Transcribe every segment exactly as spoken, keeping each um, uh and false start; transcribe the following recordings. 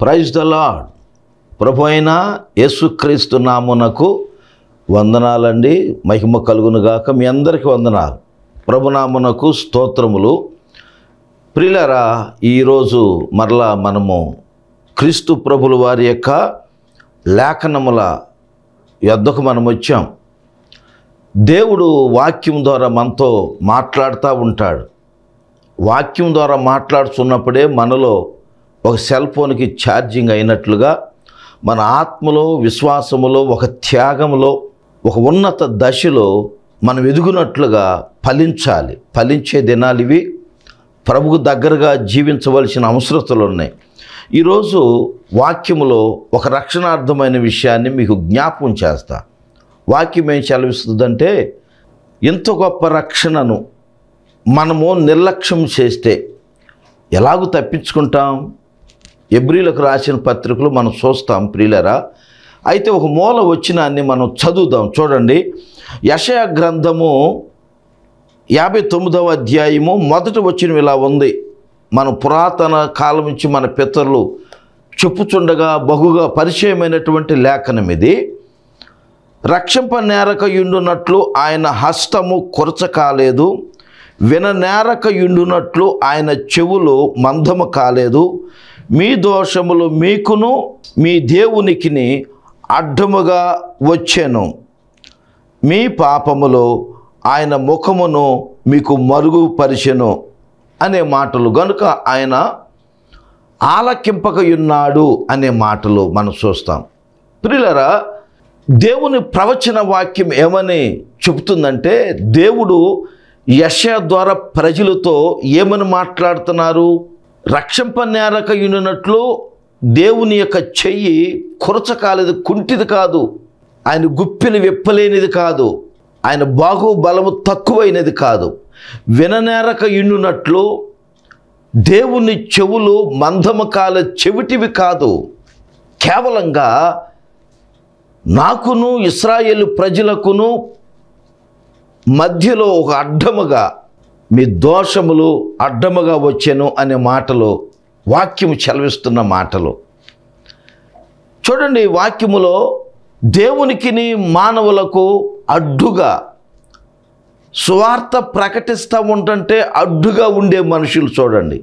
Praise the lord. ప్రభు అయిన యేసుక్రీస్తు నామునకు వందనాలండి. మహిమ కలుగునుగాక. మీ అందరికీ వందనాలు. ప్రభునామునకు స్తోత్రములు. ప్రియులారా, ఈరోజు మరలా మనము క్రీస్తు ప్రభుల వారి యొక్క లేఖనముల యొద్దకు మనం వచ్చాం. దేవుడు వాక్యం ద్వారా మనతో మాట్లాడుతూ ఉంటాడు. వాక్యం ద్వారా మాట్లాడుతున్నప్పుడే మనలో ఒక సెల్ ఫోన్కి ఛార్జింగ్ అయినట్లుగా మన ఆత్మలో, విశ్వాసములో, ఒక త్యాగములో, ఒక ఉన్నత దశలో మనం ఎదుగునట్లుగా ఫలించాలి. ఫలించే దినాలు ఇవి. ప్రభుకు దగ్గరగా జీవించవలసిన అవసరతలు ఉన్నాయి. ఈరోజు వాక్యములో ఒక రక్షణార్థమైన విషయాన్ని మీకు జ్ఞాపకం చేస్తా. వాక్యం ఏం సెలవిస్తుందంటే, ఇంత గొప్ప రక్షణను మనము నిర్లక్ష్యం చేస్తే ఎలాగూ తప్పించుకుంటాం? ఎబ్రీలకు రాసిన పత్రికలు మనం చూస్తాం ప్రియులరా. అయితే ఒక మూల వచ్చినాన్ని మనం చదువుదాం. చూడండి, యెషయా గ్రంథము యాభై తొమ్మిదవ అధ్యాయము మొదటి వచనం ఇలా ఉంది. మన పురాతన కాలం నుంచి మన పితరులు చెప్పుచుండగా బహుగా పరిచయమైనటువంటి లేఖనం ఇది. రక్షింప నేరక యుండునట్లు ఆయన హస్తము కొరచ కాలేదు, విననేరక యుండునట్లు ఆయన చెవులు మందము కాలేదు. మీ దోషములు మీకును మీ దేవునికిని అడ్డముగా వచ్చెను, మీ పాపములు ఆయన ముఖమును మీకు మరుగుపరిచెను అనే మాటలు. గనుక ఆయన ఆలకింపకయున్నాడు అనే మాటలు మనం చూస్తాం. ప్రియులారా, దేవుని ప్రవచన వాక్యం ఏమని చెబుతుందంటే, దేవుడు యెషయా ద్వారా ప్రజలతో ఏమని మాట్లాడుతున్నారు? రక్షింప నేరక యుండునట్లు దేవుని యొక్క చెయ్యి కొరచ కాలేదు, కుంటిది కాదు, ఆయన గుప్పిని విప్పలేనిది కాదు, ఆయన బాహు బలము తక్కువైనది కాదు. విననేరక యుండునట్లు దేవుని చెవులు మందము కాల చెవిటివి కాదు. కేవలంగా నాకును ఇశ్రాయేలు ప్రజలకును మధ్యలో ఒక అడ్డముగా మీ దోషములు అడ్డముగా వచ్చెను అనే మాటలు వాక్యము చెలవిస్తున్న మాటలు. చూడండి, వాక్యములో దేవునికిని మానవులకు అడ్డుగా సువార్త ప్రకటిస్తూ ఉంటుంటే అడ్డుగా ఉండే మనుషులు చూడండి.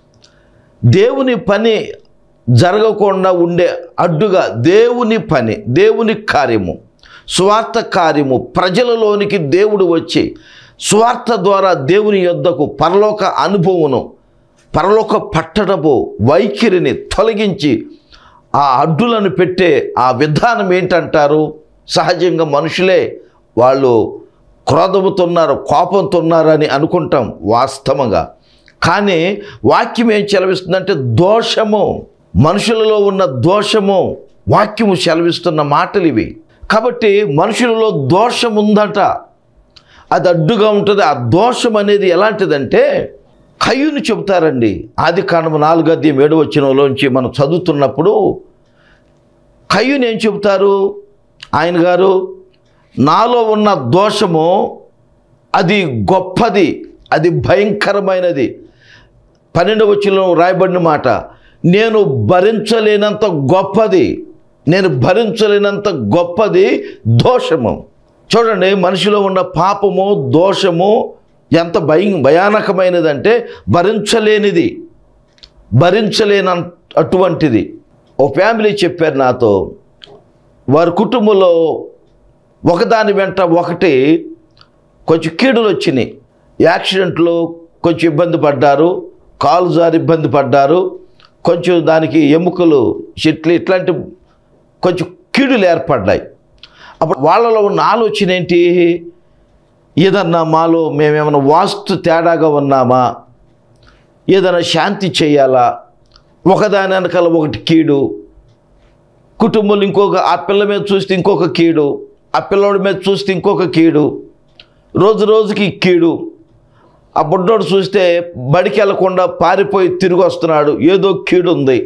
దేవుని పని జరగకుండా ఉండే అడ్డుగా దేవుని పని, దేవుని కార్యము, సువార్త కార్యము ప్రజలలోనికి దేవుడు వచ్చి సువార్త ద్వారా దేవుని యొద్దకు పరలోక అనుభవమును, పరలోక పట్టణపు వైఖరిని తొలగించి ఆ అడ్డులను పెట్టే ఆ విధానం ఏంటంటారు? సహజంగా మనుషులే వాళ్ళు క్రోధముతో ఉన్నారు, కోపంతో ఉన్నారని అనుకుంటాం వాస్తవంగా. కానీ వాక్యం ఏం సెలవిస్తుందంటే, దోషము, మనుషులలో ఉన్న దోషము వాక్యము సెలవిస్తున్న మాటలు ఇవి. కాబట్టి మనుషులలో దోషం ఉందట, అది అడ్డుగా ఉంటుంది. ఆ దోషం అనేది ఎలాంటిదంటే, కయ్యూని చెబుతారండి. ఆది కాండము నాలుగు అధ్యాయం ఏడు వచనంలోంచి మనం చదువుతున్నప్పుడు కయ్యూని ఏం చెబుతారు? ఆయన గారు, నాలో ఉన్న దోషము అది గొప్పది, అది భయంకరమైనది. పన్నెండవ వచనంలో రాయబడిన మాట, నేను భరించలేనంత గొప్పది, నేను భరించలేనంత గొప్పది దోషము. చూడండి, మనిషిలో ఉన్న పాపము, దోషము ఎంత భయ భయానకమైనదంటే భరించలేనిది, భరించలేన అటువంటిది. ఓ ఫ్యామిలీ చెప్పారు నాతో, వారి కుటుంబంలో ఒకదాని వెంట ఒకటి కొంచెం కీడులు వచ్చినాయి. యాక్సిడెంట్లో కొంచెం ఇబ్బంది పడ్డారు, కాలు జారి ఇబ్బంది పడ్డారు, కొంచెం దానికి ఎముకలు చెట్లు ఇట్లాంటి కొంచెం కీడులు ఏర్పడ్డాయి. అప్పుడు వాళ్ళలో ఉన్న ఆలోచన ఏంటి? ఏదన్నా మాలో మేమేమైనా వాస్తు తేడాగా ఉన్నామా, ఏదైనా శాంతి చేయాలా, ఒకదాని వెనకాల ఒకటి కీడు, కుటుంబంలో ఇంకొక, ఆ పిల్ల మీద చూస్తే ఇంకొక కీడు, ఆ పిల్లోడి మీద చూస్తే ఇంకొక కీడు, రోజు రోజుకి కీడు. ఆ బుడ్డోడు చూస్తే బడికి వెళ్లకుండా పారిపోయి తిరిగి వస్తున్నాడు, ఏదో కీడు ఉంది,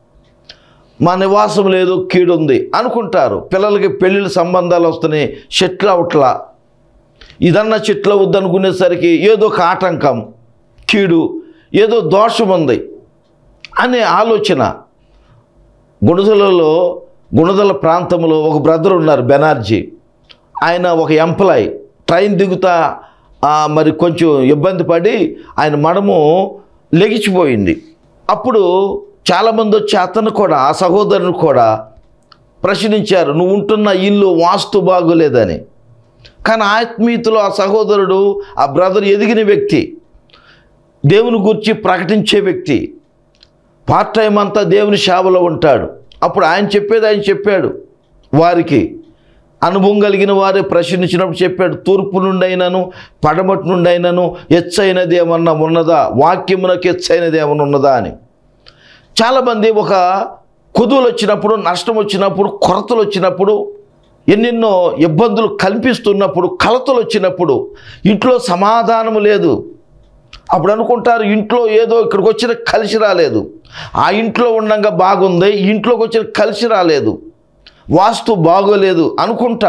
మా నివాసంలో ఏదో కీడు ఉంది అనుకుంటారు. పిల్లలకి పెళ్ళిళ్ళ సంబంధాలు వస్తున్నాయి, చెట్లు అవట్లా, ఇదన్నా చెట్లు వద్దనుకునేసరికి ఏదో ఒక ఆటంకం, కీడు, ఏదో దోషం ఉంది అనే ఆలోచన గుణదలలో గుణదల ప్రాంతంలో ఒక బ్రదర్ ఉన్నారు, బెనార్జీ. ఆయన ఒక ఎంప్లాయ్. ట్రైన్ దిగుతా మరి కొంచెం ఇబ్బంది పడి ఆయన మడము లెగిచిపోయింది. అప్పుడు చాలామంది వచ్చి అతను కూడా, ఆ సహోదరుని కూడా ప్రశ్నించారు, నువ్వు ఉంటున్న ఇల్లు వాస్తు బాగోలేదని. కానీ ఆత్మీయతలో ఆ సహోదరుడు, ఆ బ్రదర్ ఎదిగిన వ్యక్తి, దేవుని గురించి ప్రకటించే వ్యక్తి, పార్ట్ టైం అంతా దేవుని సేవలో ఉంటాడు. అప్పుడు ఆయన చెప్పేది ఆయన చెప్పాడు. వారికి అనుభవం కలిగిన వారే ప్రశ్నించినప్పుడు చెప్పాడు, తూర్పు నుండి అయినను పడమటి నుండి అయినను ఎచ్చైనది ఏమన్నా ఉన్నదా, వాక్యమునకు ఎచ్చైనది ఏమన్నా ఉన్నదా అని. చాలామంది ఒక కొదువులు వచ్చినప్పుడు, నష్టం వచ్చినప్పుడు, కొరతలు వచ్చినప్పుడు, ఎన్నెన్నో ఇబ్బందులు కల్పిస్తున్నప్పుడు, కలతలు వచ్చినప్పుడు ఇంట్లో సమాధానం లేదు. అప్పుడు అనుకుంటారు ఇంట్లో ఏదో ఇక్కడికి వచ్చిన కలిసి రాలేదు, ఆ ఇంట్లో ఉండగా బాగుంది, ఇంట్లోకి వచ్చిన కలిసి రాలేదు, వాస్తు బాగోలేదు అనుకుంటా.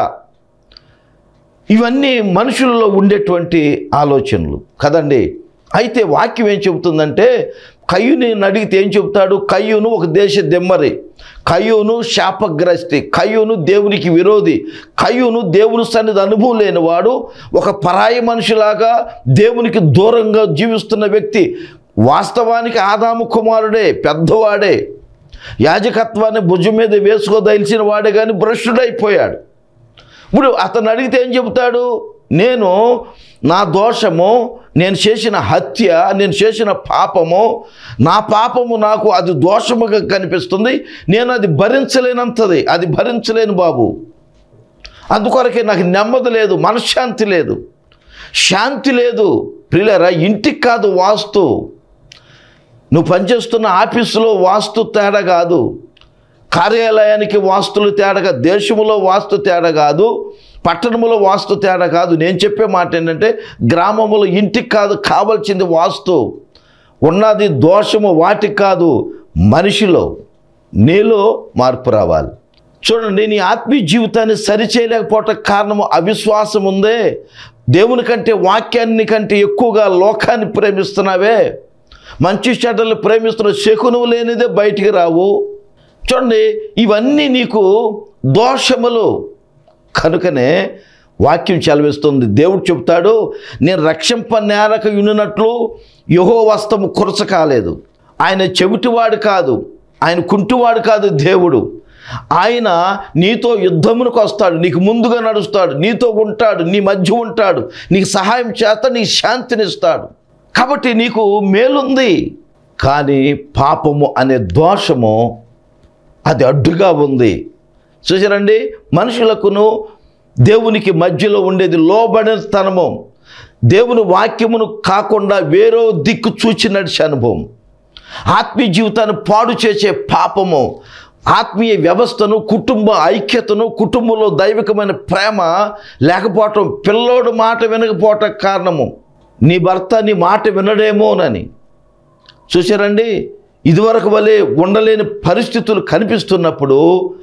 ఇవన్నీ మనుషుల్లో ఉండేటువంటి ఆలోచనలు కదండి. అయితే వాక్యం ఏం చెబుతుందంటే, కయ్యూని అడిగితే ఏం చెబుతాడు? కయ్యూను ఒక దేశ దెమ్మరి, కయ్యూను శాపగ్రస్తి, కయ్యూను దేవునికి విరోధి, కయ్యూను దేవుని సన్నిధి అనుభవం లేనివాడు, ఒక పరాయి మనిషిలాగా దేవునికి దూరంగా జీవిస్తున్న వ్యక్తి. వాస్తవానికి ఆదాము కుమారుడే, పెద్దవాడే, యాజకత్వాన్ని భుజం మీద వేసుకోదలిచిన వాడే, కానీ భ్రష్టుడైపోయాడు. ఇప్పుడు అతను అడిగితే ఏం చెబుతాడు? నేను నా దోషము, నేను చేసిన హత్య, నేను చేసిన పాపము, నా పాపము నాకు అది దోషముగా కనిపిస్తుంది, నేను అది భరించలేనంతది, అది భరించలేను బాబు. అందుకొరకే నాకు నెమ్మది లేదు, మనశ్శాంతి లేదు, శాంతి లేదు. ప్రియులారా, ఇంటికి కాదు వాస్తు, నువ్వు పనిచేస్తున్న ఆఫీసులో వాస్తు తేడా కాదు, కార్యాలయానికి వాస్తులు తేడా కాదు, దేశంలో వాస్తు తేడా కాదు, పట్టణంలో వాస్తు తేడా కాదు. నేను చెప్పే మాట ఏంటంటే, గ్రామంలో ఇంటికి కాదు కావాల్సింది వాస్తు. ఉన్నది దోషము వాటికి కాదు, మనిషిలో, నీలో మార్పు రావాలి. చూడండి, నీ ఆత్మీయ జీవితాన్ని సరిచేయలేకపోవటం కారణము అవిశ్వాసం ఉందే. దేవుని కంటే, వాక్యాన్ని కంటే ఎక్కువగా లోకాన్ని ప్రేమిస్తున్నావే, మంచి చెడ్డలు ప్రేమిస్తున్న శకునువు లేనిదే బయటికి రావు. చూడండి, ఇవన్నీ నీకు దోషములు. కనుకనే వాక్యం చదివిస్తుంది. దేవుడు చెప్తాడు, నేను రక్షింప నేరక వినున్నట్లు యెహోవా హస్తము కురచ కాలేదు. ఆయన చెవిటివాడు కాదు, ఆయన కుంటివాడు కాదు దేవుడు. ఆయన నీతో యుద్ధమునకు వస్తాడు, నీకు ముందుగా నడుస్తాడు, నీతో ఉంటాడు, నీ మధ్య ఉంటాడు, నీకు సహాయం చేస్తాడు, నీకు శాంతినిస్తాడు. కాబట్టి నీకు మేలుంది. కానీ పాపము అనే దోషము అది అడ్డుగా ఉంది. చూసారండి, మనుషులకును దేవునికి మధ్యలో ఉండేది లోబడినతనము, దేవుని వాక్యమును కాకుండా వేరే దిక్కు చూచి నడిచే అనుభవం, ఆత్మీయ జీవితాన్ని పాడు చేసే పాపము, ఆత్మీయ వ్యవస్థను, కుటుంబ ఐక్యతను, కుటుంబంలో దైవికమైన ప్రేమ లేకపోవటం, పిల్లోడు మాట వినకపోవటం కారణము. నీ భర్త నీ మాట వినడేమోనని. చూసారండి, ఇదివరకు వలె ఉండలేని పరిస్థితులు కనిపిస్తున్నప్పుడు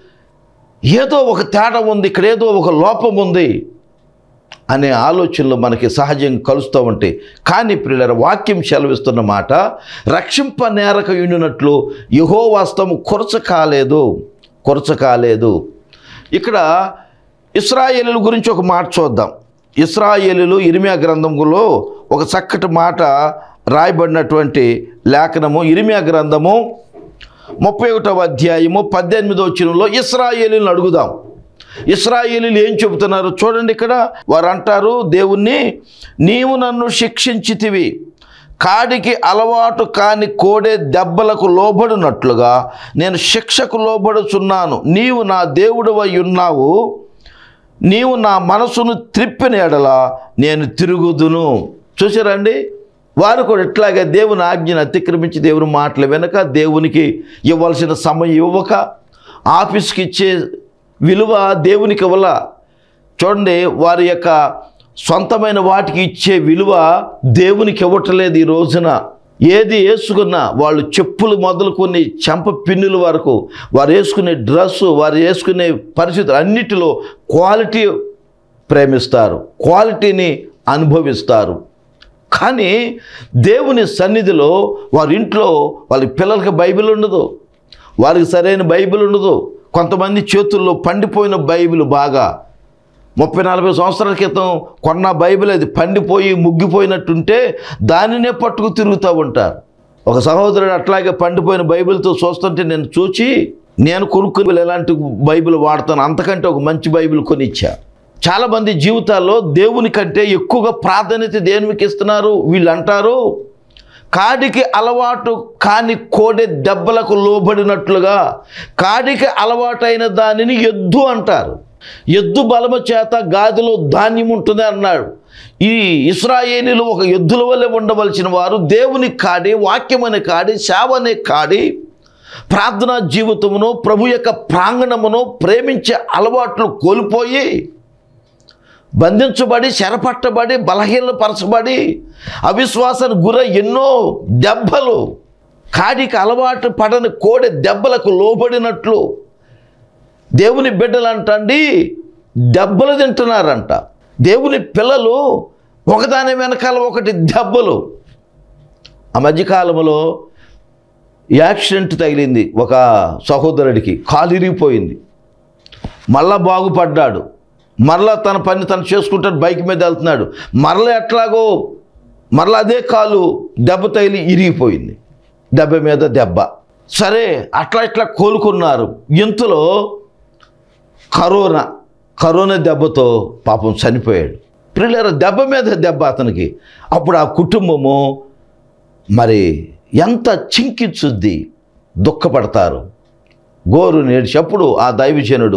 ఏదో ఒక తేడా ఉంది, ఇక్కడ ఏదో ఒక లోపం ఉంది అనే ఆలోచనలు మనకి సహజంగా కలుస్తూ ఉంటాయి. కానీ ప్రియులారా, వాక్యం సెలవిస్తున్న మాట, రక్షింప నేరక యుండినట్లు యెహోవా హస్తము కురచ కాలేదు, కురచ కాలేదు. ఇక్కడ ఇశ్రాయేలీయుల గురించి ఒక మాట చూద్దాం. ఇశ్రాయేలీయులు ఇర్మియా గ్రంథంలో ఒక చక్కటి మాట రాయబడినటువంటి లేఖనము, ఇర్మియా గ్రంథము ముప్పై ఒకటవ అధ్యాయము పద్దెనిమిదవ వచనంలో ఇశ్రాయేలీయులను అడుగుదాం. ఇశ్రాయేలీయులు ఏం చెబుతున్నారు చూడండి. ఇక్కడ వారు అంటారు, దేవుణ్ణి, నీవు నన్ను శిక్షించితివి, కాడికి అలవాటు కాని కోడే దెబ్బలకు లోబడినట్లుగా నేను శిక్షకు లోబడుచున్నాను. నీవు నా దేవుడవై ఉన్నావు, నీవు నా మనసును త్రిప్పిన ఎడల నేను తిరుగుదును. చూసారండి, వారు కూడా ఇట్లాగే దేవుని ఆజ్ఞను అతిక్రమించి దేవుని మాటలు వెనక, దేవునికి ఇవ్వాల్సిన సమయం ఇవ్వక, ఆఫీస్కి ఇచ్చే విలువ దేవునికి ఇవ్వాల. చూడండి, వారి యొక్క సొంతమైన వాటికి ఇచ్చే విలువ దేవునికి ఇవ్వట్లేదు. ఈ రోజున ఏది వేసుకున్నా, వాళ్ళు చెప్పులు మొదలుకొని చెంప పిన్నుల వరకు, వారు వేసుకునే డ్రెస్సు, వారు వేసుకునే పరిస్థితులు అన్నిటిలో క్వాలిటీ ప్రేమిస్తారు, క్వాలిటీని అనుభవిస్తారు. కానీ దేవుని సన్నిధిలో వారి ఇంట్లో వాళ్ళ పిల్లలకి బైబిల్ ఉండదు, వారికి సరైన బైబిల్ ఉండదు. కొంతమంది చేతుల్లో పండిపోయిన బైబిల్, బాగా ముప్పై నలభై సంవత్సరాల క్రితం కొన్న బైబిల్ అది పండిపోయి ముగ్గిపోయినట్టుంటే దానినే పట్టుకు తిరుగుతూ ఉంటారు. ఒక సహోదరుడు అట్లాగే పండిపోయిన బైబిల్తో చూస్తుంటే నేను చూచి నేను కొనుక్కుని ఎలాంటి బైబిల్ వాడతాను, అంతకంటే ఒక మంచి బైబిల్ కొనిచ్చా. చాలామంది జీవితాల్లో దేవుని కంటే ఎక్కువగా ప్రాధాన్యత దేనికి ఇస్తున్నారు. వీళ్ళు అంటారు కాడికి అలవాటు కాని కోడె దెబ్బలకు లోబడినట్లుగా కాడికి అలవాటైన దానిని ఎద్దు అంటారు. ఎద్దు బలము చేత గాదిలో ధాన్యం ఉంటుంది అన్నాడు. ఈ ఇశ్రాయేలీలు ఒక ఎద్దుల వల్లే ఉండవలసిన వారు దేవుని కాడి, వాక్యమనే కాడి, సేవ అనే కాడి, ప్రార్థనా జీవితమును, ప్రభు యొక్క ప్రాంగణమును ప్రేమించే అలవాట్లు కోల్పోయి బంధించబడి, చెరపట్టబడి, బలహీనపరచబడి, అవిశ్వాసానికి గురై ఎన్నో దెబ్బలు, కాడికి అలవాటు పడని కోడె దెబ్బలకు లోబడినట్లు దేవుని బిడ్డలు అంటండి దెబ్బలు తింటున్నారంట. దేవుని పిల్లలు ఒకదాని వెనకాల ఒకటి దెబ్బలు. ఆ మధ్యకాలంలో యాక్సిడెంట్ తగిలింది ఒక సహోదరుడికి, కాలు ఇరిగిపోయింది. మళ్ళా బాగుపడ్డాడు, మరలా తన పని తను చేసుకుంటాడు, బైక్ మీద వెళ్తున్నాడు. మరలా ఎట్లాగో మరలా అదే కాలు దెబ్బ తగిలి ఇరిగిపోయింది, దెబ్బ మీద దెబ్బ. సరే అట్లా ఇట్లా కోలుకున్నారు. ఇంతలో కరోనా కరోనా దెబ్బతో పాపం చనిపోయాడు. ప్రియులారా, దెబ్బ మీద దెబ్బ అతనికి. అప్పుడు ఆ కుటుంబము మరి ఎంత చింకించుద్ది, దుఃఖపడతారు, గోరు నేర్చేప్పుడు ఆ దైవజనుడు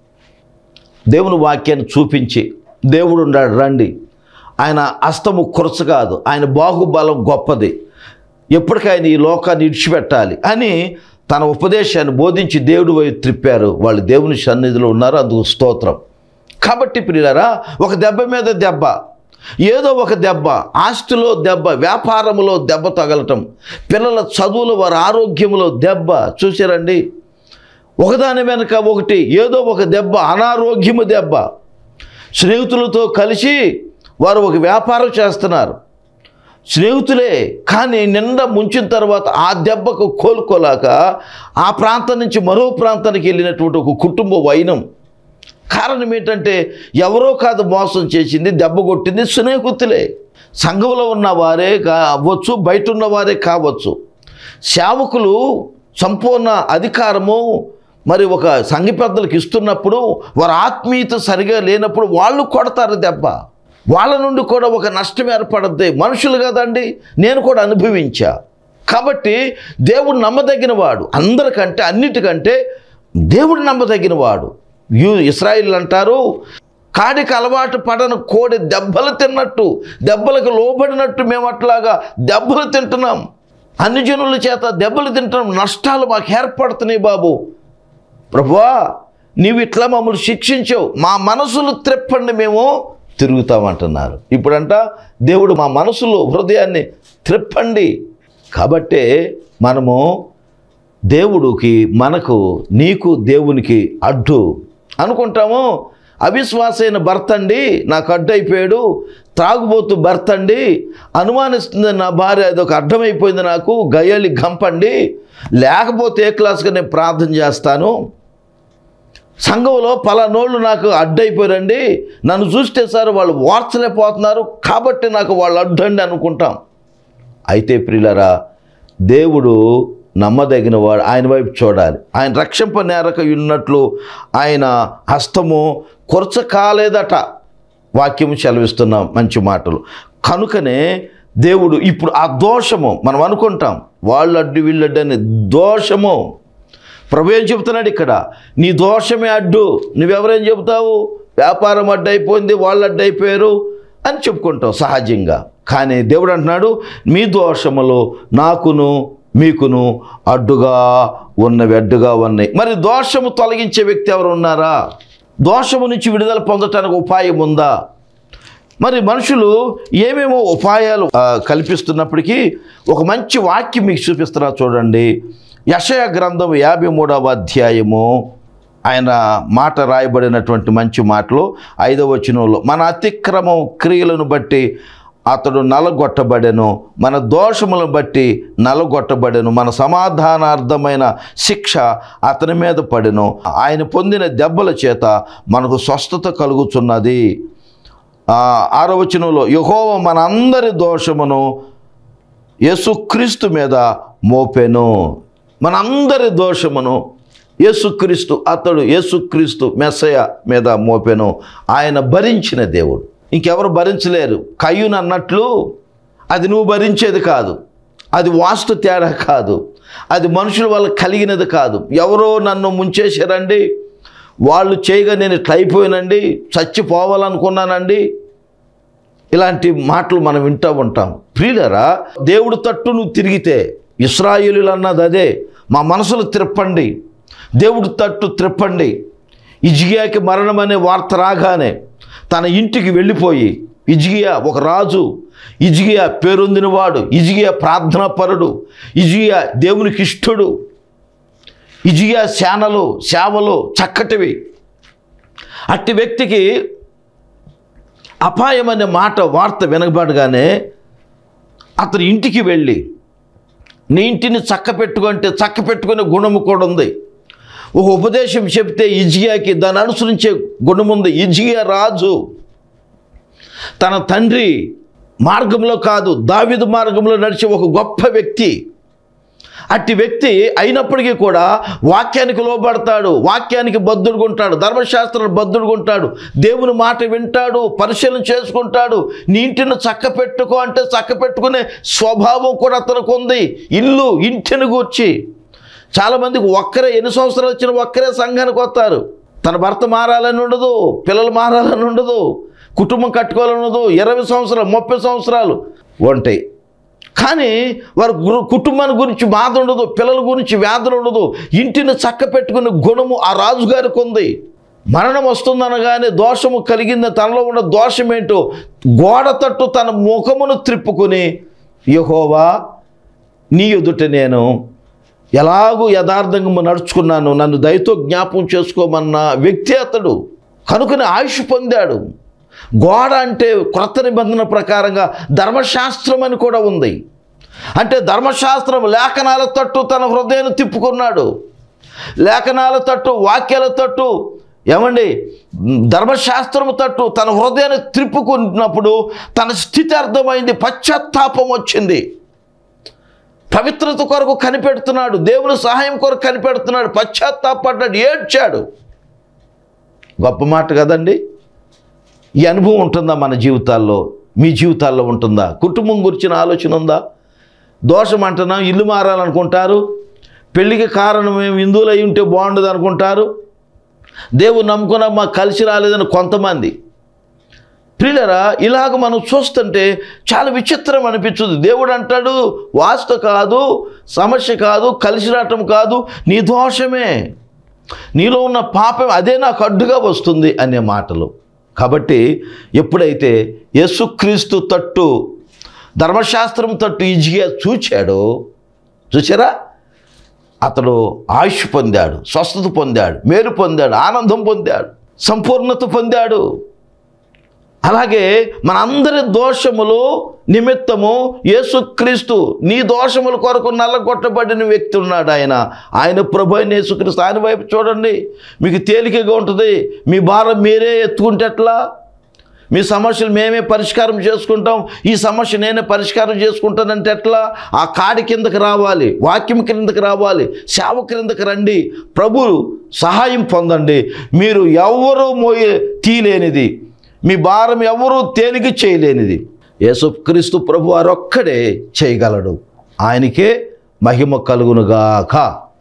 దేవుని వాక్యాన్ని చూపించి, దేవుడు ఉన్నాడు రండి, ఆయన హస్తము కొరచ కాదు, ఆయన బాహుబలం గొప్పది, ఎప్పటికైనా ఈ లోకాన్ని ఇడిచిపెట్టాలి అని తన ఉపదేశాన్ని బోధించి దేవుడు వైపు త్రిప్పారు. వాళ్ళు దేవుని సన్నిధిలో ఉన్నారు, అందుకు స్తోత్రం. కాబట్టి ప్రియులారా, ఒక దెబ్బ మీద దెబ్బ, ఏదో ఒక దెబ్బ, ఆస్తిలో దెబ్బ, వ్యాపారంలో దెబ్బ తగలటం, పిల్లల చదువులో, వారి ఆరోగ్యంలో దెబ్బ. చూసారండి, ఒకదాని వెనక ఒకటి ఏదో ఒక దెబ్బ, అనారోగ్యము దెబ్బ. స్నేహితులతో కలిసి వారు ఒక వ్యాపారం చేస్తున్నారు, స్నేహితులే, కానీ నిండా ముంచిన తర్వాత ఆ దెబ్బకు కోలుకోలేక ఆ ప్రాంతం నుంచి మరో ప్రాంతానికి వెళ్ళినటువంటి ఒక కుటుంబ వైనం. కారణం ఏంటంటే ఎవరో కాదు మోసం చేసింది, దెబ్బ కొట్టింది స్నేహితులే. సంఘంలో ఉన్న వారే కావచ్చు, బయట ఉన్నవారే కావచ్చు. సేవకులు సంపూర్ణ అధికారము మరి ఒక సంఘ పెద్దలకు ఇస్తున్నప్పుడు వారు ఆత్మీయత సరిగా లేనప్పుడు వాళ్ళు కొడతారు దెబ్బ. వాళ్ళ నుండి కూడా ఒక నష్టం ఏర్పడద్ది. మనుషులు కదండి, నేను కూడా అనుభవించా. కాబట్టి దేవుడు నమ్మదగిన వాడు, అందరికంటే అన్నిటికంటే దేవుడు నమ్మదగిన వాడు. యూ ఇశ్రాయేలు అంటారు కాడికి అలవాటు పడని కోడి దెబ్బలు తిన్నట్టు, దెబ్బలకు లోబడినట్టు మేము అట్లాగా దెబ్బలు తింటున్నాం, అన్ని జనుల చేత దెబ్బలు తింటున్నాం, నష్టాలు మాకు ఏర్పడుతున్నాయి బాబు. ప్రభువా, నీవు ఇట్లా మమ్మల్ని శిక్షించావు, మా మనసులు త్రెప్పండి, మేము తిరుగుతామంటున్నారు. ఇప్పుడంట దేవుడు మా మనసులో హృదయాన్ని త్రెప్పండి. కాబట్టే మనము దేవుడికి, మనకు, నీకు దేవునికి అడ్డు అనుకుంటాము. అవిశ్వాసైన భర్త అండి నాకు అడ్డు అయిపోయాడు, త్రాగుబోతు భర్త అండి, అనుమానిస్తుంది నా భార్య, అదొక అడ్డమైపోయింది నాకు, గయ్యాలి గంపండి, లేకపోతే ఏ క్లాస్గా నేను ప్రార్థన చేస్తాను, సంఘంలో పలానోళ్ళు నాకు అడ్డైపోయారండి, నన్ను చూస్తే సార్ వాళ్ళు వార్చలేకపోతున్నారు, కాబట్టి నాకు వాళ్ళు అడ్డండి అనుకుంటాం. అయితే ప్రియులారా, దేవుడు నమ్మదగిన వాడు, ఆయన వైపు చూడాలి. ఆయన రక్షింప నేరక ఉన్నట్లు ఆయన హస్తము కొరచ కాలేదట, వాక్యము సెలవిస్తున్నాం మంచి మాటలు. కనుకనే దేవుడు ఇప్పుడు ఆ దోషము మనం అనుకుంటాం, వాళ్ళు అడ్డు వీళ్ళడ్డు అనే దోషము ప్రభు ఏం చెబుతున్నాడు ఇక్కడ, నీ దోషమే అడ్డు. నువ్వెవరేం చెబుతావు, వ్యాపారం అడ్డైపోయింది, వాళ్ళు అడ్డైపోయారు అని చెప్పుకుంటావు సహజంగా. కానీ దేవుడు అంటున్నాడు, మీ దోషములు నాకును మీకును అడ్డుగా ఉన్నవి, అడ్డుగా ఉన్నాయి. మరి దోషము తొలగించే వ్యక్తి ఎవరు ఉన్నారా? దోషము నుంచి విడుదల పొందటానికి ఉపాయం ఉందా? మరి మనుషులు ఏమేమో ఉపాయాలు కల్పిస్తున్నప్పటికీ ఒక మంచి వాక్యం మీకు చూపిస్తున్నా చూడండి. యెషయా గ్రంథం యాభై మూడవ అధ్యాయము ఆయన మాట రాయబడినటువంటి మంచి మాటలు ఐదవ వచనంలో, మన అతిక్రమం క్రియలను బట్టి అతడు నలగొట్టబడెను, మన దోషములను బట్టి నలగొట్టబడెను, మన సమాధానార్థమైన శిక్ష అతని మీద పడెను, ఆయన పొందిన దెబ్బల చేత మనకు స్వస్థత కలుగుచున్నది. ఆరో వచనంలో యెహోవా మన అందరి దోషమును యేసుక్రీస్తు మీద మోపెను. మన అందరి దోషమును యేసుక్రీస్తు, అతడు యేసుక్రీస్తు మెస్సయ మీద మోపెను. ఆయన భరించిన దేవుడు, ఇంకెవరు భరించలేరు. కయ్యూను అన్నట్లు అది నువ్వు భరించేది కాదు, అది వాస్తు తేడా కాదు, అది మనుషుల వల్ల కలిగినది కాదు. ఎవరో నన్ను ముంచేశారండి, వాళ్ళు చేయగా నేను ఇట్లా అయిపోయానండి, చచ్చిపోవాలనుకున్నానండి, ఇలాంటి మాటలు మనం వింటూ ఉంటాం. ప్రియులారా, దేవుడు తట్టు నువ్వు తిరిగితే, ఇశ్రాయేలీయులు అన్నది అదే, మా మనసులు త్రిప్పండి, దేవుడు తట్టు త్రిప్పండి. హిజ్కియాకి మరణం అనే వార్త రాగానే తన ఇంటికి వెళ్ళిపోయి, హిజ్కియా ఒక రాజు, హిజ్కియా పేరొందినవాడు, హిజ్కియా ప్రార్థనాపరుడు, హిజ్కియా దేవునికి ఇష్టడు, హిజ్కియా సేనలు సేవలు చక్కటివి. అట్టి వ్యక్తికి అపాయం అనే మాట వార్త వినబడగానే అతని ఇంటికి వెళ్ళి, నీ ఇంటిని చక్క పెట్టుకుంటే చక్క పెట్టుకునే గుణము కూడా ఉంది. ఒక ఉపదేశం చెప్తే హిజ్కియాకి దాన్ని అనుసరించే గుణం ఉంది. హిజ్కియా రాజు తన తండ్రి మార్గంలో కాదు, దావీదు మార్గంలో నడిచే ఒక గొప్ప వ్యక్తి. అట్టి వ్యక్తి అయినప్పటికీ కూడా వాక్యానికి లోబడతాడు, వాక్యానికి బద్ధుడుగుంటాడు, ధర్మశాస్త్రాన్ని బద్ధుడుగుంటాడు, దేవుని మాట వింటాడు, పరిశీలన చేసుకుంటాడు. నీ ఇంటిని చక్క పెట్టుకో అంటే చక్క పెట్టుకునే స్వభావం కూడా అతనికి ఉంది. ఇల్లు ఇంటిని గూర్చి చాలామందికి ఒక్కరే, ఎన్ని సంవత్సరాలు వచ్చిన ఒక్కరే సంఘానికి వస్తారు. తన భర్త మారాలని ఉండదు, పిల్లలు మారాలని ఉండదు, కుటుంబం కట్టుకోవాలని ఉండదు. ఇరవై సంవత్సరాలు ముప్పై సంవత్సరాలు ఉంటాయి, కానీ వారి కుటుంబాన్ని గురించి బాధ ఉండదు, పిల్లల గురించి వ్యాధులు ఉండదు. ఇంటిని చక్క పెట్టుకునే గుణము ఆ రాజుగారికి ఉంది. మరణం వస్తుందనగానే దోషము కలిగింది, తనలో ఉన్న దోషం ఏంటో గోడ తట్టు తన ముఖమును త్రిప్పుకొని, యెహోవా నీ ఎదుట నేను ఎలాగూ యథార్థంగా నడుచుకున్నాను, నన్ను దయతో జ్ఞాపకం చేసుకోమన్న వ్యక్తి అతడు. కనుకనే ఆయుష్ పొందాడు. గోడ అంటే క్రొత్త నిబంధన ప్రకారంగా ధర్మశాస్త్రం అని కూడా ఉంది. అంటే ధర్మశాస్త్రం లేఖనాల తట్టు తన హృదయాన్ని తిప్పుకున్నాడు. లేఖనాల తట్టు, వాక్యాల తట్టు, ఏమండి ధర్మశాస్త్రము తట్టు తన హృదయాన్ని త్రిప్పుకున్నప్పుడు తన స్థితి అర్థమైంది, పశ్చాత్తాపం వచ్చింది. పవిత్రత కొరకు కనిపెడుతున్నాడు, దేవుని సహాయం కొరకు కనిపెడుతున్నాడు, పశ్చాత్తాపడ్డాడు, ఏడ్చాడు. గొప్ప మాట కదండి. ఈ అనుభవం ఉంటుందా మన జీవితాల్లో? మీ జీవితాల్లో ఉంటుందా? కుటుంబం గురించిన ఆలోచన ఉందా? దోషం అంటున్నా ఇల్లు మారాలనుకుంటారు, పెళ్ళికి కారణం మేము హిందువులు అయి ఉంటే బాగుండదు అనుకుంటారు, దేవుడు నమ్ముకున్నా మాకు కలిసి రాలేదని కొంతమంది. ప్రియులారా, ఇలాగ మనం చూస్తుంటే చాలా విచిత్రం అనిపించుద్ది. దేవుడు అంటాడు, వాస్తు కాదు, సమస్య కాదు, కలిసి రావటం కాదు, నీ దోషమే, నీలో ఉన్న పాపం అదే నాకు అడ్డుగా వస్తుంది అనే మాటలు. కాబట్టి ఎప్పుడైతే యేసుక్రీస్తు తట్టు, ధర్మశాస్త్రం తట్టు హిజ్కియా చూచాడో, చూసారా, అతడు ఆయుష్ పొందాడు, స్వస్థత పొందాడు, మేలు పొందాడు, ఆనందం పొందాడు, సంపూర్ణత పొందాడు. అలాగే మనందరి దోషములు నిమిత్తము యేసుక్రీస్తు నీ దోషముల కొరకు నల్లగొట్టబడిన వ్యక్తి ఉన్నాడు. ఆయన ఆయన ప్రభు అయిన యేసుక్రీస్తు. ఆయన వైపు చూడండి, మీకు తేలికగా ఉంటుంది. మీ భారం మీరే ఎత్తుకుంటే ఎట్లా? మీ సమస్యలు మేమే పరిష్కారం చేసుకుంటాం, ఈ సమస్య నేనే పరిష్కారం చేసుకుంటానంటే ఎట్లా? ఆ కాడి కిందకి రావాలి, వాక్యం క్రిందకి రావాలి, సేవ క్రిందకి రండి, ప్రభు సహాయం పొందండి. మీరు ఎవరు మోయే తీయలేనిది, మీ భారం ఎవరూ తేలిక చేయలేనిది యేసుక్రీస్తు ప్రభు వారొక్కడే చేయగలడు. ఆయనకే మహిమ కలుగునుగాక.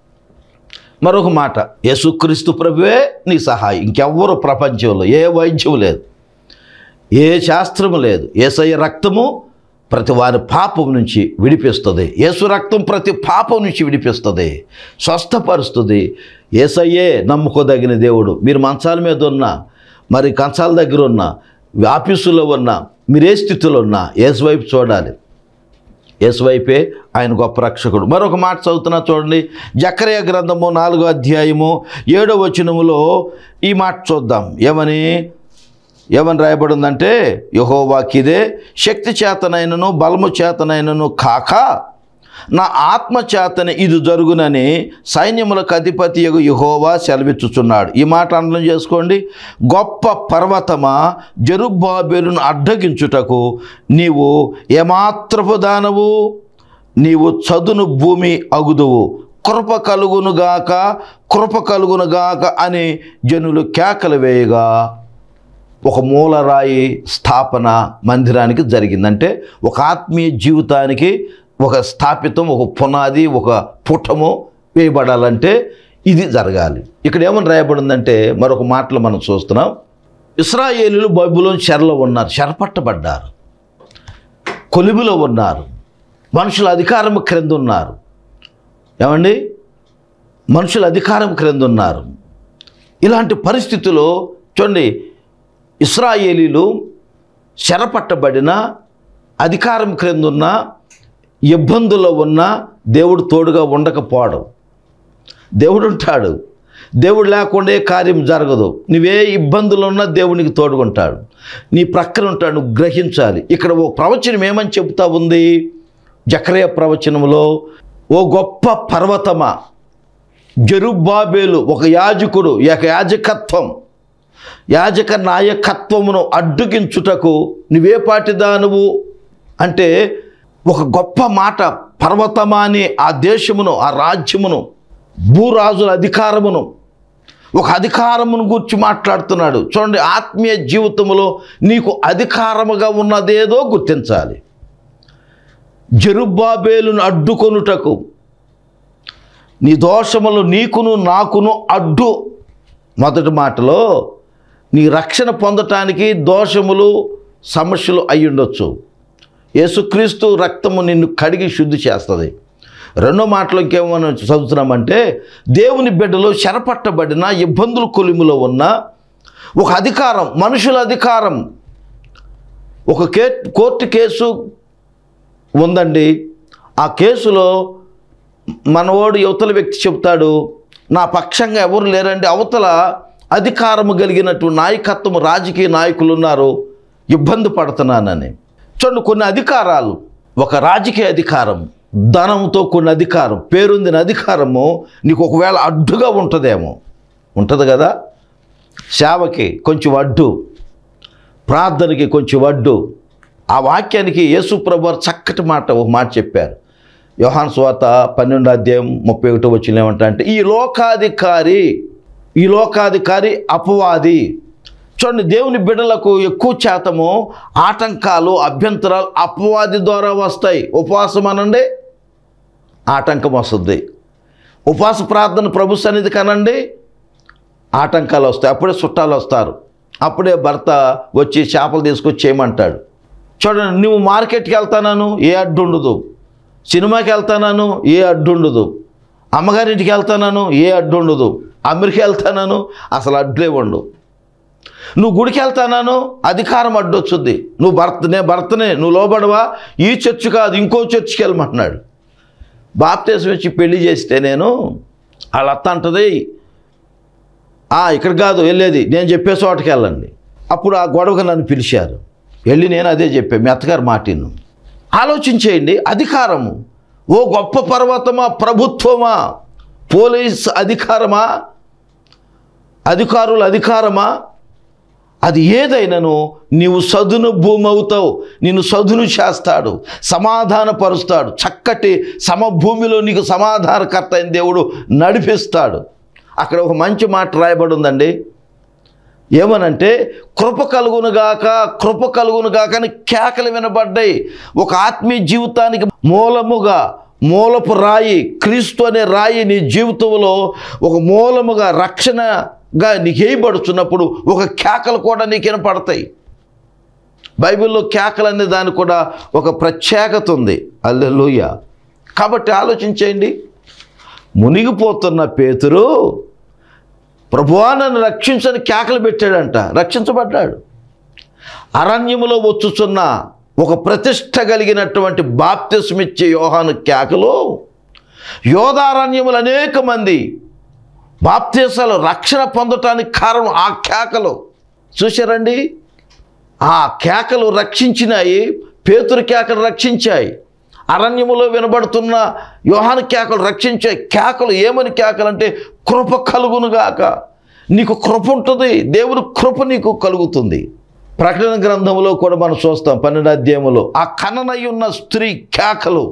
మరొక మాట, యేసుక్రీస్తు ప్రభువే నీ సహాయం. ఇంకెవ్వరు ప్రపంచంలో ఏ వైద్యం లేదు, ఏ శాస్త్రము లేదు. యేసయ్య రక్తము ప్రతి వారి పాపం నుంచి విడిపిస్తుంది. యేసు రక్తం ప్రతి పాపం నుంచి విడిపిస్తుంది, స్వస్థపరుస్తుంది. యేసయ్యే నమ్ముకోదగిన దేవుడు. మీరు మంచాల మీద ఉన్నా, మరి కంచాల దగ్గర ఉన్నా, ఆఫీసులో ఉన్నా, మీరు ఏ స్థితిలో ఉన్నా యేసు వైపు చూడాలి. యేసు వైపే ఆయన గొప్ప రక్షకుడు. మరొక మాట చదువుతున్నా చూడండి, జకర్యా గ్రంథము నాలుగో అధ్యాయము ఏడో వచనములో ఈ మాట చూద్దాం. ఏమని? ఏమని రాయబడిందంటే, యెహోవాకిదే శక్తి చేతనైనను బలము చేతనైనను కాక నా ఆత్మ చేతనే ఇది జరుగునని సైన్యములకు అధిపతి యెహోవా సెలవిచ్చుచున్నాడు. ఈ మాట అర్థం చేసుకోండి. గొప్ప పర్వతమా, జెరుబ్బాబెలును అడ్డగించుటకు నీవు ఏమాత్రపు దానవు, నీవు చదును భూమి అగుదువు, కృప కలుగునుగాక కృప కలుగునుగాక అని జనులు కేకలు వేయగా ఒక మూలరాయి స్థాపన మందిరానికి జరిగిందంటే ఒక ఆత్మీయ జీవితానికి ఒక స్థాపితం, ఒక పునాది, ఒక పుటము వేయబడాలంటే ఇది జరగాలి. ఇక్కడ ఏమని రాయబడిందంటే మరొక మాటలు మనం చూస్తున్నాం. ఇశ్రాయేలీయులు బబులోను చెరలో ఉన్నారు, చెరపట్టబడ్డారు, కొలిమిలో ఉన్నారు, మనుషుల అధికారం క్రింద ఉన్నారు. ఏమండి, మనుషుల అధికారం క్రింద ఉన్నారు. ఇలాంటి పరిస్థితుల్లో చూడండి, ఇశ్రాయేలీలు చెరపట్టబడిన అధికారం క్రింద ఉన్న ఇబ్బందుల్లో ఉన్న దేవుడు తోడుగా ఉండకపోవడం. దేవుడు ఉంటాడు, దేవుడు లేకుండా కార్యం జరగదు. నువ్వే ఇబ్బందులు ఉన్నా దేవునికి తోడుకుంటాడు, నీ ప్రక్కన ఉంటాడు, నువ్వు గ్రహించాలి. ఇక్కడ ఓ ప్రవచనం ఏమని చెబుతా ఉంది జకర్యా ప్రవచనంలో, ఓ గొప్ప పర్వతమా, జెరుబ్బాబెలు ఒక యాజకుడు, ఒక యాజకత్వం, యాజక నాయకత్వమును అడ్డుగించుటకు నువ్వే పాటిదానువు అంటే ఒక గొప్ప మాట. పర్వతమా అని ఆ దేశమును, ఆ రాజ్యమును, భూరాజుల అధికారమును, ఒక అధికారమును గురించి మాట్లాడుతున్నాడు. చూడండి, ఆత్మీయ జీవితంలో నీకు అధికారముగా ఉన్నదేదో గుర్తించాలి. జెరుబ్బాబెలును అడ్డుకొనుటకు నీ దోషములు నీకును నాకును అడ్డు. మొదటి మాటలో నీ రక్షణ పొందటానికి దోషములు సమస్యలు అయి ఉండొచ్చు. యేసుక్రీస్తు రక్తము నిన్ను కడిగి శుద్ధి చేస్తుంది. రెండో మాటలో ఇంకేమో చదువుతున్నామంటే, దేవుని బిడ్డలో చెరపట్టబడిన ఇబ్బందుల కొలిమిలో ఉన్న ఒక అధికారం, మనుషుల అధికారం. ఒక కే కోర్టు కేసు ఉందండి. ఆ కేసులో మనవాడు యువతల వ్యక్తి చెప్తాడు, నా పక్షంగా ఎవరు లేరండి, అవతల అధికారము కలిగినట్టు నాయకత్వం, రాజకీయ నాయకులు ఉన్నారు, ఇబ్బంది పడుతున్నానని. చూడండి, కొన్ని అధికారాలు, ఒక రాజకీయ అధికారం, ధనంతో కొన్ని అధికారం, పేరొందిన అధికారము నీకు ఒకవేళ అడ్డుగా ఉంటుందేమో, ఉంటుంది కదా. సేవకి కొంచెం అడ్డు, ప్రార్థనకి కొంచెం అడ్డు. ఆ వాక్యానికి యేసు ప్రభువారు చక్కటి మాట, ఒక మాట చెప్పారు. యోహాను సువార్త పన్నెండో అధ్యాయం ముప్పై ఒకటో వచనం ఏమంటే, ఈ లోకాధికారి ఈ లోకాధికారి అపవాది. చూడండి, దేవుని బిడ్డలకు ఎక్కువ శాతము ఆటంకాలు, అభ్యంతరాలు అపవాది ద్వారా వస్తాయి. ఉపవాసం అనండి, ఆటంకం వస్తుంది. ఉపవాస ప్రార్థన ప్రభు సన్నిధి కనండి, ఆటంకాలు వస్తాయి. అప్పుడే చుట్టాలు వస్తారు, అప్పుడే భర్త వచ్చి చేపలు తీసుకొచ్చి చేయమంటాడు. చూడండి, నువ్వు మార్కెట్కి వెళ్తానాను, ఏ అడ్డు ఉండదు. సినిమాకి వెళ్తానాను, ఏ అడ్డు ఉండదు. అమ్మగారింటికి వెళ్తానాను, ఏ అడ్డు ఉండదు. అమెరికా వెళ్తానాను, అసలు అడ్డులే ఉండవు. నువ్వు గుడికి వెళ్తానాను, అధికారం అడ్డొచ్చుద్ది. నువ్వు భర్తనే భర్తనే నువ్వు లోబడవా, ఈ చర్చి కాదు ఇంకో చర్చికి వెళ్ళమంటున్నాడు. బాప్తీసం వచ్చి పెళ్లి చేస్తే నేను వాళ్ళ అత్త అంటది, ఇక్కడ కాదు వెళ్ళేది, నేను చెప్పే చోటకి వెళ్ళండి. అప్పుడు ఆ గొడవగా నన్ను పిలిచారు, వెళ్ళి నేను అదే చెప్పాను, మీ అత్తగారు మాటిను. ఆలోచించేయండి, అధికారము, ఓ గొప్ప పర్వతమా, ప్రభుత్వమా, పోలీస్ అధికారమా, అధికారుల అధికారమా, అది ఏదైనాను నీవు సదును భూమి అవుతావు. నిన్ను సదును చేస్తాడు, సమాధానపరుస్తాడు. చక్కటి సమభూమిలో నీకు సమాధానకర్త అయిన దేవుడు నడిపిస్తాడు. అక్కడ ఒక మంచి మాట రాయబడి ఉందండి. ఏమనంటే, కృప కలుగునుగాక కృప కలుగునుగాక అని కేకలు వినబడ్డాయి. ఒక ఆత్మీయ జీవితానికి మూలముగా, మూలపు రాయి క్రీస్తు అనే రాయి నీ జీవితంలో ఒక మూలముగా, రక్షణగా నీకు వేయబడుతున్నప్పుడు ఒక కేకలు కూడా నీకు వినపడతాయి. బైబిల్లో కేకలు అనే దానికి కూడా ఒక ప్రత్యేకత ఉంది. హల్లెలూయా. కాబట్టి ఆలోచించేయండి, మునిగిపోతున్న పేతురు ప్రభువా నన్ను రక్షించని కేకలు పెట్టాడంట, రక్షించబడ్డాడు. అరణ్యములో వచ్చుచున్న ఒక ప్రతిష్ట కలిగినటువంటి బాప్తిస్మిచ్చే యోహాను కేకలు, యోధారణ్యములు అనేక మంది బాప్తిసాలు రక్షణ పొందటానికి కారణం ఆ కేకలు. చూశారండి, ఆ కేకలు రక్షించినాయి, పేతురు కేకలు రక్షించాయి. అరణ్యములో వినబడుతున్న యోహాను కేకలు రక్షించాయి. కేకలు ఏమని కేకలంటే, కృప కలుగునుగాక, నీకు కృప ఉంటుంది, దేవుని కృప నీకు కలుగుతుంది. ప్రకటన గ్రంథంలో కూడా మనం చూస్తాం పన్నెండు అధ్యాయంలో ఆ కననయున్న స్త్రీ కేకలు,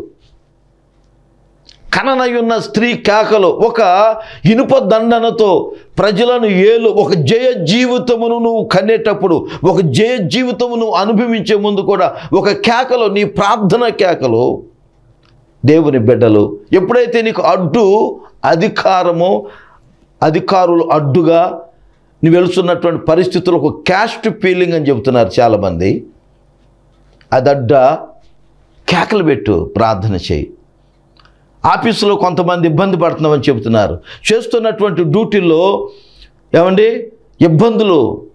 కననయున్న స్త్రీ కేకలు ఒక ఇనుప దండనతో ప్రజలను ఏలు ఒక జయ జీవితమును నువ్వు కనేటప్పుడు, ఒక జయ జీవితము నువ్వు అనుభవించే ముందు కూడా ఒక కేకలు, నీ ప్రార్థన కేకలు. దేవుని బిడ్డలు, ఎప్పుడైతే నీకు అడ్డు అధికారము, అధికారులు అడ్డుగా నువ్వు వెళుతున్నటువంటి పరిస్థితులు, ఒక క్యాస్ట్ ఫీలింగ్ అని చెబుతున్నారు చాలామంది, అదడ్డ కేకలు పెట్టు, ప్రార్థన చేయి. ఆఫీసులో కొంతమంది ఇబ్బంది పడుతున్నామని చెబుతున్నారు, చేస్తున్నటువంటి డ్యూటీల్లో ఏమండి ఇబ్బందులు,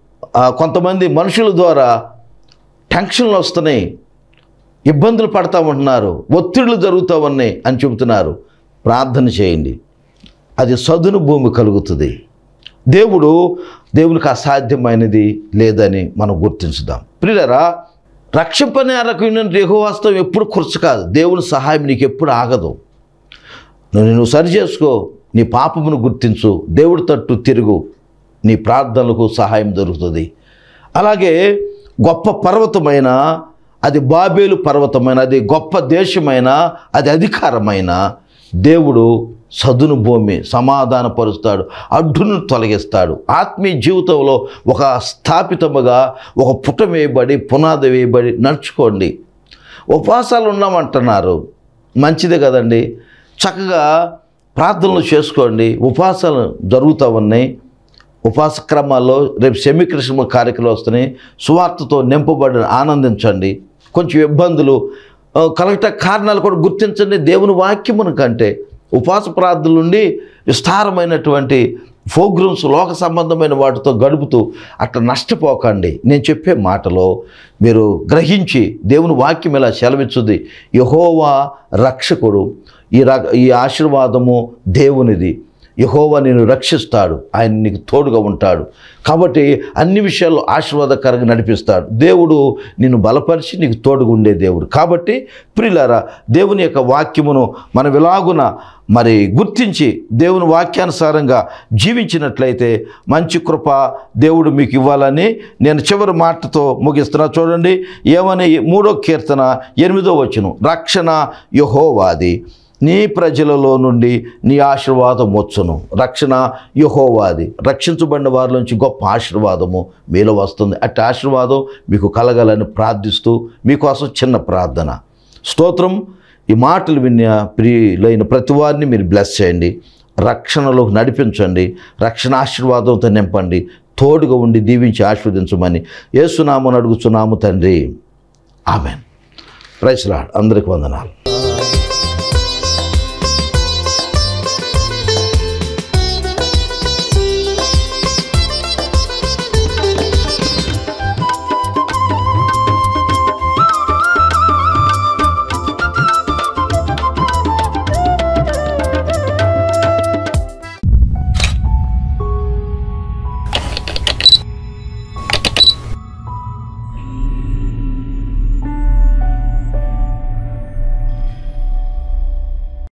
కొంతమంది మనుషుల ద్వారా టెన్షన్లు వస్తున్నాయి, ఇబ్బందులు పడతా ఉంటున్నారు, ఒత్తిళ్లు జరుగుతూ ఉన్నాయి అని చెబుతున్నారు. ప్రార్థన చేయండి, అది సదును భూమి కలుగుతుంది. దేవుడు దేవునికి అసాధ్యమైనది లేదని మనం గుర్తించుదాం. ప్రియులారా, రక్షింపని రకమైన యెహోవాస్తం ఎప్పుడు కుర్చు కాదు. దేవుని సహాయం నీకు ఎప్పుడు ఆగదు. నువ్వు నువ్వు సరి చేసుకో, నీ పాపమును గుర్తించు, దేవుడి తట్టు తిరుగు, నీ ప్రార్థనలకు సహాయం దొరుకుతుంది. అలాగే గొప్ప పర్వతమైన, అది బాబేలు పర్వతమైన, అది గొప్ప దేశమైన, అది అధికారమైన దేవుడు సదును భూమి సమాధానపరుస్తాడు, అడ్డును తొలగిస్తాడు. ఆత్మీయ జీవితంలో ఒక స్థాపితముగా ఒక పుట వేయబడి, పునాది వేయబడి నడుచుకోండి. ఉపవాసాలు ఉన్నామంటున్నారు, మంచిదే కదండి, చక్కగా ప్రార్థనలు చేసుకోండి. ఉపవాసాలు జరుగుతూ ఉన్నాయి. ఉపవాస క్రమాల్లో రేపు సెమీకృష్ణ కార్యక్రమాలు వస్తున్నాయి. సువార్తతో నింపబడిన ఆనందించండి. కొంచెం ఇబ్బందులు కలగట కారణాలు కూడా గుర్తించండి. దేవుని వాక్యమును కంటే ఉపవాస ప్రార్థన నుండి విస్తారమైనటువంటి ప్రోగ్రామ్స్, లోక సంబంధమైన వాటితో గడుపుతూ అట్లా నష్టపోకండి. నేను చెప్పే మాటలో మీరు గ్రహించి, దేవుని వాక్యం ఇలా సెలవిచ్చుది, యెహోవా రక్షకుడు, ఈ ర ఈ ఆశీర్వాదము దేవునిది, యెహోవా నిన్ను రక్షిస్తాడు, ఆయన నీకు తోడుగా ఉంటాడు. కాబట్టి అన్ని విషయాల్లో ఆశీర్వాదకరంగా నడిపిస్తాడు. దేవుడు నిన్ను బలపరిచి నీకు తోడుగా ఉండే దేవుడు. కాబట్టి ప్రియులారా, దేవుని యొక్క వాక్యమును మనం ఇలాగున మరి గుర్తించి దేవుని వాక్యానుసారంగా జీవించినట్లయితే మంచి కృప దేవుడు మీకు ఇవ్వాలని నేను చివరి మాటతో ముగిస్తున్నా. చూడండి ఏమని, మూడో కీర్తన ఎనిమిదో వచనం, రక్షణ యెహోవాది, నీ ప్రజలలో నుండి నీ ఆశీర్వాదం వచ్చును. రక్షణ యెహోవాది, రక్షించబడిన వారి నుంచి గొప్ప ఆశీర్వాదము మీలో వస్తుంది. అట్టి ఆశీర్వాదం మీకు కలగాలని ప్రార్థిస్తూ మీకోసం చిన్న ప్రార్థన. స్తోత్రం. ఈ మాటలు విన్న ప్రియులైన ప్రతి వారిని మీరు బ్లెస్ చేయండి, రక్షణలోకి నడిపించండి, రక్షణ ఆశీర్వాదంతో నింపండి, తోడుగా ఉండి దీవించి ఆశీర్వదించమని యేసునామమున అడుగుచున్నాము తండ్రి, ఆమేన్. Praise lord. అందరికి వందనాలు.